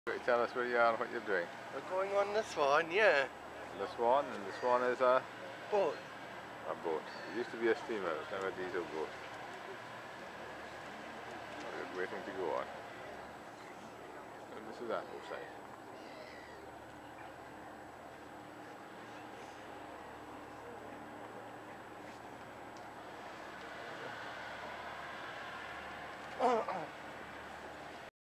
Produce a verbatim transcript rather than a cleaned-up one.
Could you tell us where you are and what you're doing? We're going on the Swan, yeah. The Swan, and the Swan is a, Boat. a boat. It used to be a steamer, it's now a diesel boat. We're just waiting to go on. And this is Ambleside.